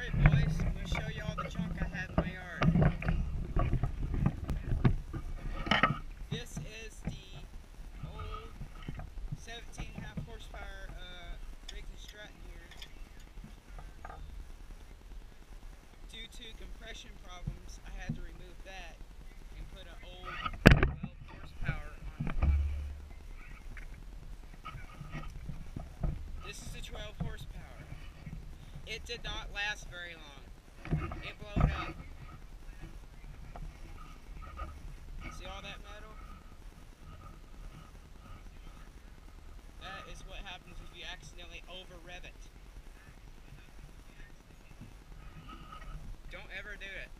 Alright boys, I'm going to show you all the junk I have in my yard. This is the old 17.5 horsepower rig and strut here. Due to compression problems, I had to remove that and put an old 12 horsepower on the lawnmower. This is the 12 horsepower. It did not last very long. It blowed up. See all that metal? That is what happens if you accidentally over-rev it. Don't ever do it.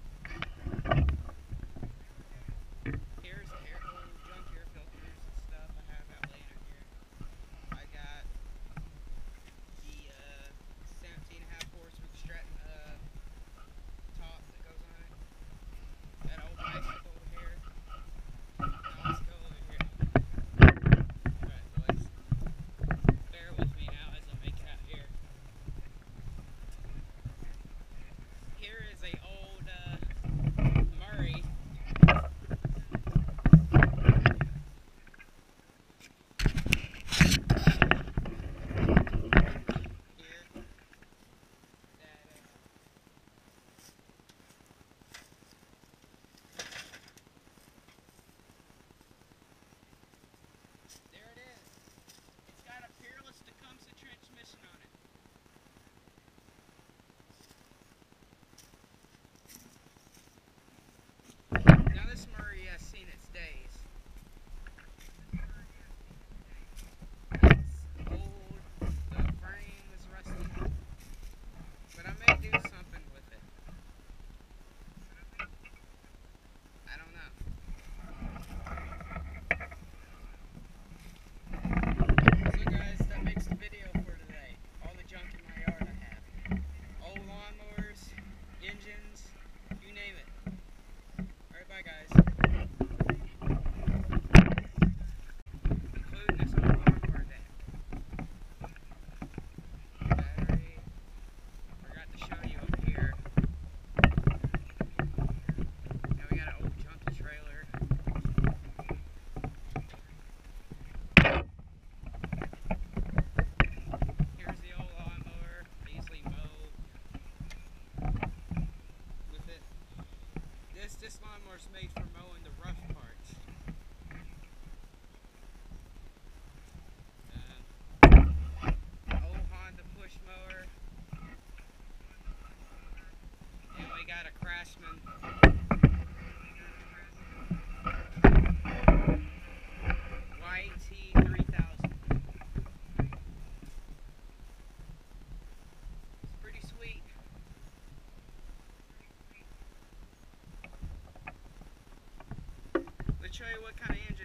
Here's old junk air filters and stuff I have out laying in here. I got the 17.5 horse with strut top that goes on it. That old bicycle over here. Now let's go over here. Alright boys. Bear with me now as I make it out here. Here is a old Murray. Now this Murray has seen its days. It's old, the frame is rusty, but I may do something with it. I don't know. So guys, that makes the video for today. All the junk in my yard I have. Old lawnmowers, engines, you name it. Alright, bye guys. Including this old lawnmower deck. Battery. Forgot to show you up here. Now we got an old junky trailer. Here's the old lawnmower. I usually mow with it. This lawnmower's made for mowing the rough parts. Old Honda push mower. And we got a Craftsman. YT3000. It's pretty sweet. Let's show you what kind of engine